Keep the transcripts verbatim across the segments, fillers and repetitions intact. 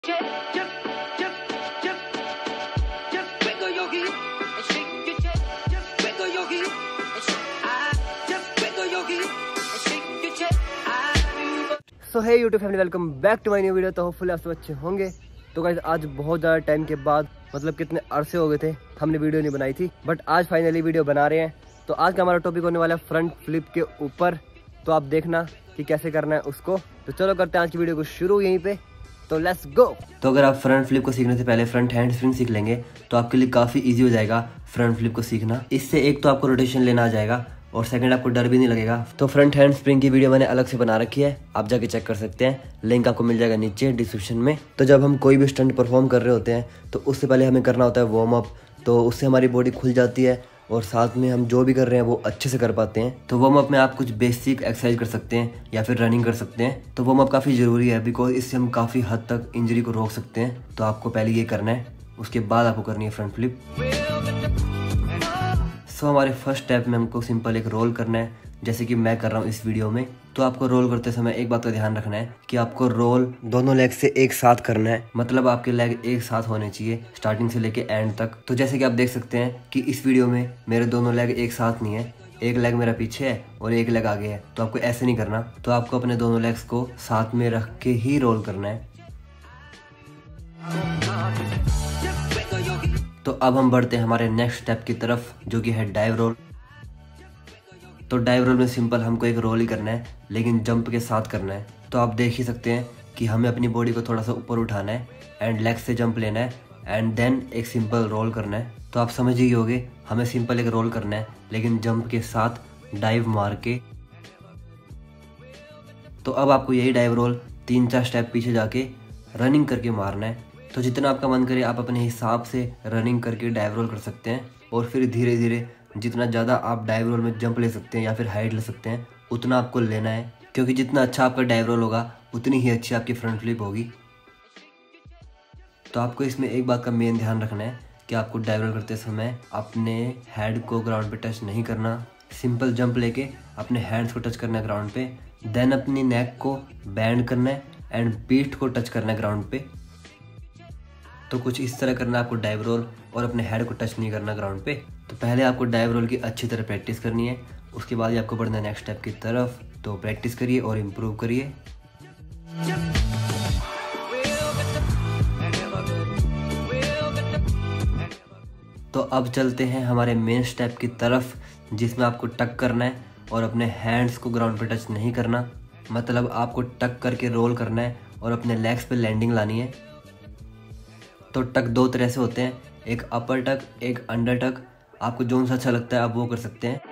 So hi YouTube family, welcome back to my new video. तो hopefully आप सब अच्छे होंगे। तो गाइस आज बहुत ज़्यादा टाइम के बाद, मतलब कितने अरसे हो गए थे हमने वीडियो नहीं बनाई थी, बट आज फाइनली वीडियो बना रहे हैं। तो आज का हमारा टॉपिक होने वाला है फ्रंट फ्लिप के ऊपर। तो आप देखना कि कैसे करना है उसको। तो चलो करते हैं आज की वीडियो को शुरू यहीं पे। तो लेट्स गो। तो अगर आप फ्रंट फ्लिप को सीखने से पहले फ्रंट हैंड स्प्रिंग सीख लेंगे तो आपके लिए काफ़ी इजी हो जाएगा फ्रंट फ्लिप को सीखना। इससे एक तो आपको रोटेशन लेना आ जाएगा और सेकंड आपको डर भी नहीं लगेगा। तो फ्रंट हैंड स्प्रिंग की वीडियो मैंने अलग से बना रखी है, आप जाके चेक कर सकते हैं, लिंक आपको मिल जाएगा नीचे डिस्क्रिप्शन में। तो जब हम कोई भी स्टंट परफॉर्म कर रहे होते हैं तो उससे पहले हमें करना होता है वार्म अप। तो उससे हमारी बॉडी खुल जाती है और साथ में हम जो भी कर रहे हैं वो अच्छे से कर पाते हैं। तो वार्म अप में आप कुछ बेसिक एक्सरसाइज कर सकते हैं या फिर रनिंग कर सकते हैं। तो वार्म अप काफ़ी ज़रूरी है बिकॉज इससे हम काफ़ी हद तक इंजरी को रोक सकते हैं। तो आपको पहले ये करना है, उसके बाद आपको करनी है फ्रंट फ्लिप। सो so, हमारे फर्स्ट स्टेप में हमको सिंपल एक रोल करना है, जैसे कि मैं कर रहा हूँ इस वीडियो में। तो आपको रोल करते समय एक बात का ध्यान रखना है कि आपको रोल दोनों लेग से एक साथ करना है, मतलब आपके लेग एक साथ होने चाहिए स्टार्टिंग से लेके एंड तक। तो जैसे कि आप देख सकते हैं कि इस वीडियो में मेरे दोनों लेग एक साथ नहीं है, एक लेग मेरा पीछे है और एक लेग आगे है। तो आपको ऐसे नहीं करना, तो आपको अपने दोनों लेग्स को साथ में रख के ही रोल करना है। तो अब हम बढ़ते हैं हमारे नेक्स्ट स्टेप की तरफ, जो कि है डाइव रोल। तो डाइव रोल में सिंपल हमको एक रोल ही करना है, लेकिन जंप के साथ करना है। तो आप देख ही सकते हैं कि हमें अपनी बॉडी को थोड़ा सा ऊपर उठाना है एंड लेग से जंप लेना है एंड देन एक सिंपल रोल करना है। तो आप समझ ही होंगे, हमें सिंपल एक रोल करना है लेकिन जंप के साथ डाइव मार के। तो अब आपको यही डाइव रोल तीन चार स्टेप पीछे जाके रनिंग करके मारना है। तो जितना आपका मन करे आप अपने हिसाब से रनिंग करके डाइव रोल कर सकते हैं और फिर धीरे धीरे जितना ज़्यादा आप डाइव रोल में जंप ले सकते हैं या फिर हाइट ले सकते हैं उतना आपको लेना है, क्योंकि जितना अच्छा आपका डाइव रोल होगा उतनी ही अच्छी आपकी फ्रंट फ्लिप होगी। तो आपको इसमें एक बात का मेन ध्यान रखना है कि आपको डाइव रोल करते समय अपने हेड को ग्राउंड पे टच नहीं करना। सिंपल जंप लेके अपने हैंड्स को टच करना है ग्राउंड पे, देन अपनी नेक को बैंड करना है एंड पीठ को टच करना है ग्राउंड पे। तो कुछ इस तरह करना है आपको डाइव रोल, और अपने हेड को टच नहीं करना ग्राउंड पे। तो पहले आपको डाइव रोल की अच्छी तरह प्रैक्टिस करनी है, उसके बाद ही आपको बढ़ना है नेक्स्ट स्टेप की तरफ। तो प्रैक्टिस करिए और इम्प्रूव करिए। तो अब चलते हैं हमारे मेन स्टेप की तरफ, जिसमें आपको टक करना है और अपने हैंड्स को ग्राउंड पे टच नहीं करना। मतलब आपको टक करके रोल करना है और अपने लेग्स पे लैंडिंग लानी है। तो टक दो तरह से होते हैं, एक अपर टक, एक अंडर टक। आपको जो सा अच्छा लगता है आप वो कर सकते हैं।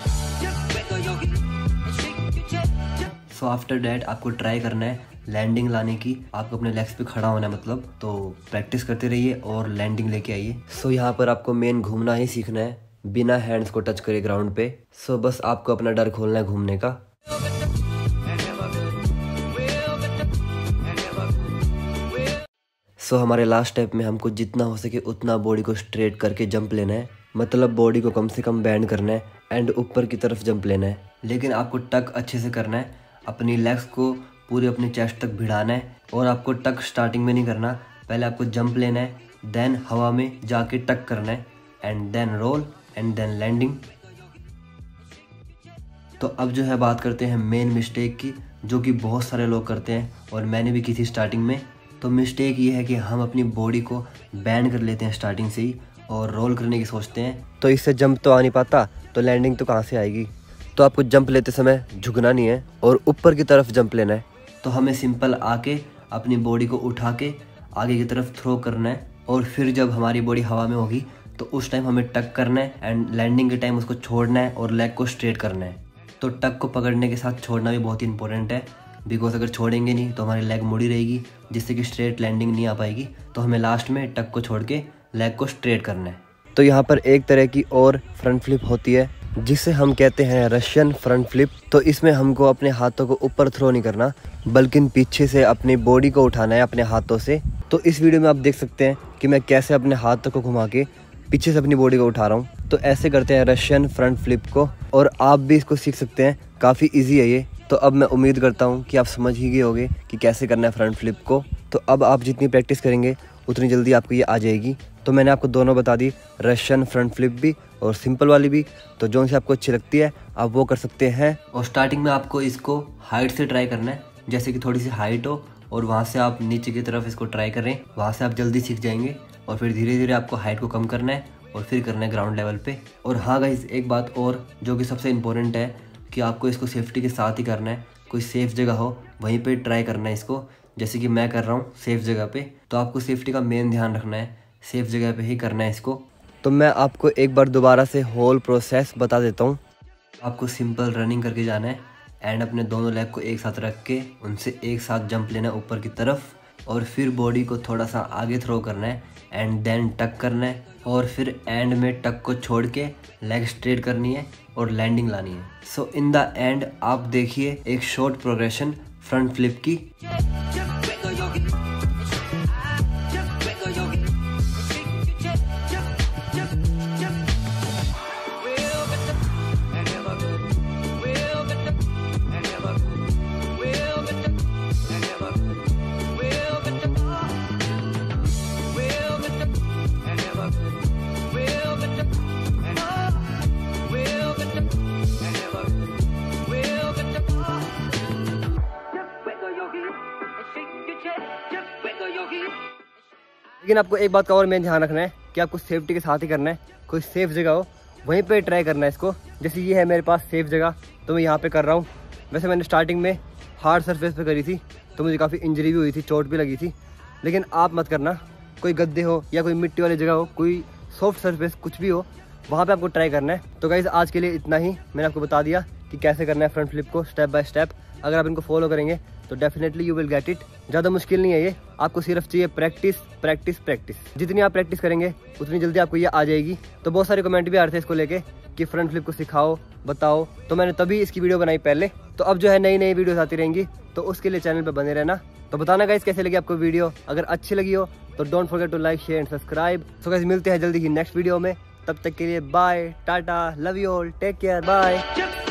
सो आफ्टर डैट आपको ट्राई करना है लैंडिंग लाने की, आपको अपने लेग्स पे खड़ा होना है मतलब। तो प्रैक्टिस करते रहिए और लैंडिंग लेके आइए। सो यहाँ पर आपको मेन घूमना ही सीखना है बिना हैंड्स को टच करे ग्राउंड पे। सो बस आपको अपना डर खोलना है घूमने का। सो so, हमारे लास्ट स्टेप में हमको जितना हो सके उतना बॉडी को स्ट्रेट करके जंप लेना है, मतलब बॉडी को कम से कम बैंड करना है एंड ऊपर की तरफ जंप लेना है। लेकिन आपको टक अच्छे से करना है, अपनी लेग्स को पूरे अपने चेस्ट तक भिड़ाना है। और आपको टक स्टार्टिंग में नहीं करना, पहले आपको जंप लेना है, देन हवा में जाके टक करना है and then roll and then landing. तो अब जो है बात करते हैं मेन मिस्टेक की, जो कि बहुत सारे लोग करते हैं और मैंने भी की थी स्टार्टिंग में। तो मिस्टेक ये है कि हम अपनी बॉडी को बैंड कर लेते हैं स्टार्टिंग से ही और रोल करने की सोचते हैं। तो इससे जंप तो आ नहीं पाता, तो लैंडिंग तो कहाँ से आएगी। तो आपको जंप लेते समय झुकना नहीं है और ऊपर की तरफ जंप लेना है। तो हमें सिंपल आके अपनी बॉडी को उठा के आगे की तरफ थ्रो करना है, और फिर जब हमारी बॉडी हवा में होगी तो उस टाइम हमें टक करना है एंड लैंडिंग के टाइम उसको छोड़ना है और लेग को स्ट्रेट करना है। तो टक को पकड़ने के साथ छोड़ना भी बहुत ही इंपॉर्टेंट है, बिकॉज अगर छोड़ेंगे नहीं तो हमारी लेग मुड़ी रहेगी, जिससे कि स्ट्रेट लैंडिंग नहीं आ पाएगी। तो हमें लास्ट में टक को छोड़ के लेग को स्ट्रेट करना है। तो यहाँ पर एक तरह की और फ्रंट फ्लिप होती है जिसे हम कहते हैं रशियन फ्रंट फ्लिप। तो इसमें हमको अपने हाथों को ऊपर थ्रो नहीं करना, बल्कि पीछे से अपनी बॉडी को उठाना है अपने हाथों से। तो इस वीडियो में आप देख सकते हैं कि मैं कैसे अपने हाथों को घुमा के पीछे से अपनी बॉडी को उठा रहा हूँ। तो ऐसे करते हैं रशियन फ्रंट फ्लिप को, और आप भी इसको सीख सकते हैं, काफ़ी ईजी है ये। तो अब मैं उम्मीद करता हूँ कि आप समझ ही गए होंगे कि कैसे करना है फ्रंट फ्लिप को। तो अब आप जितनी प्रैक्टिस करेंगे उतनी जल्दी आपको ये आ जाएगी। तो मैंने आपको दोनों बता दी, रशियन फ्रंट फ्लिप भी और सिंपल वाली भी। तो जो से आपको अच्छी लगती है आप वो कर सकते हैं। और स्टार्टिंग में आपको इसको हाइट से ट्राई करना है, जैसे कि थोड़ी सी हाइट हो और वहाँ से आप नीचे की तरफ इसको ट्राई करें, वहाँ से आप जल्दी सीख जाएंगे। और फिर धीरे धीरे आपको हाइट को कम करना है और फिर करना है ग्राउंड लेवल पे। और हाँ गाइस, एक बात और जो कि सबसे इम्पोर्टेंट है कि आपको इसको सेफ्टी के साथ ही करना है। कोई सेफ़ जगह हो वहीं पे ट्राई करना है इसको, जैसे कि मैं कर रहा हूँ सेफ़ जगह पे। तो आपको सेफ्टी का मेन ध्यान रखना है, सेफ़ जगह पे ही करना है इसको। तो मैं आपको एक बार दोबारा से होल प्रोसेस बता देता हूँ। आपको सिंपल रनिंग करके जाना है एंड अपने दोनों लेग को एक साथ रख के उनसे एक साथ जंप लेना है ऊपर की तरफ। और फिर बॉडी को थोड़ा सा आगे थ्रो करना है एंड देन टक करना है। और फिर एंड में टक को छोड़ के लेग स्ट्रेट करनी है और लैंडिंग लानी है। सो इन द एंड आप देखिए एक शॉर्ट प्रोग्रेशन फ्रंट फ्लिप की। लेकिन आपको एक बात का और मेन ध्यान रखना है कि आपको सेफ्टी के साथ ही करना है। कोई सेफ जगह हो वहीं पे ट्राई करना है इसको। जैसे ये है मेरे पास सेफ जगह, तो मैं यहाँ पे कर रहा हूँ। वैसे मैंने स्टार्टिंग में हार्ड सरफेस पे करी थी तो मुझे काफ़ी इंजरी भी हुई थी, चोट भी लगी थी। लेकिन आप मत करना, कोई गद्दे हो या कोई मिट्टी वाली जगह हो, कोई सॉफ्ट सरफेस कुछ भी हो, वहाँ पर आपको ट्राई करना है। तो गाइस आज के लिए इतना ही। मैंने आपको बता दिया कि कैसे करना है फ्रंट फ्लिप को स्टेप बाय स्टेप। अगर आप इनको फॉलो करेंगे तो definitely you will get it. ज़्यादा मुश्किल नहीं है ये, आपको सिर्फ चाहिए प्रैक्टिस प्रैक्टिस प्रैक्टिस। जितनी आप प्रैक्टिस करेंगे उतनी जल्दी आपको ये आ जाएगी। तो बहुत सारे कमेंट भी आ रहे थे इसको लेके कि फ्रंट फ्लिप को सिखाओ, बताओ, तो मैंने तभी इसकी वीडियो बनाई पहले। तो अब जो है नई नई वीडियोस आती रहेंगी, तो उसके लिए चैनल पर बने रहना। तो बताना गाइस कैसे लगी आपको वीडियो। अगर अच्छी लगी हो तो don't forget to like share and subscribe. So guys मिलते हैं जल्दी ही नेक्स्ट वीडियो में। तब तक के लिए bye, tata, love you all, take care, bye.